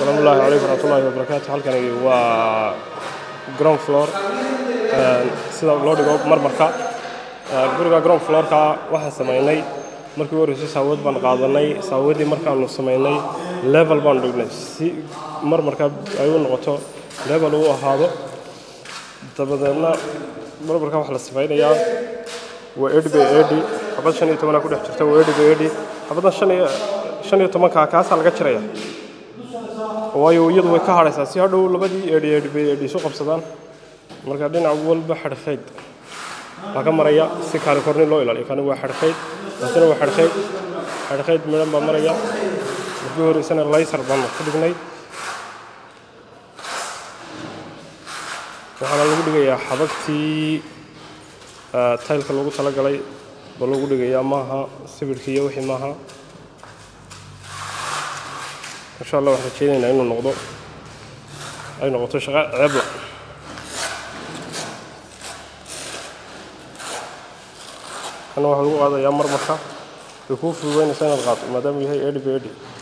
السلام الله عليكم ورحمة الله وبركاته. halkani waa ground floor sida loo dhigo marmarka guriga ground floor ka waxa sameeynay markii hore saawad baan qaadanay saawadii markaan sameeynay level baan dhignay si marmarka ay u noqoto level uu ahaado dabadana marmarka wax la sameeynaya waa AD xabad 15 ku dhex jirta waa AD xabada 15 ka kaas laga jiraya waayo iyadu way ka haraysaa si hadhow labadii AD soo qabsadaan marka dhinac walba xirxeed laga maraya si kale korni loo ilaaliyo kan waa xirxeed asana waa xirxeed midna ba maraya markii hore isna laser baan ku dhignay waxa lagu dhigayaa xabagtii taylka lagu talagalay bal lagu dhigayaa maaha sawirkii iyo wixii maaha إن شاء الله واحد شيء إنه نقضه أي نقطة شغال عبلة أنا واحد هذا يا مرمخة يكون في وين سنة الغاط ما دام هي AD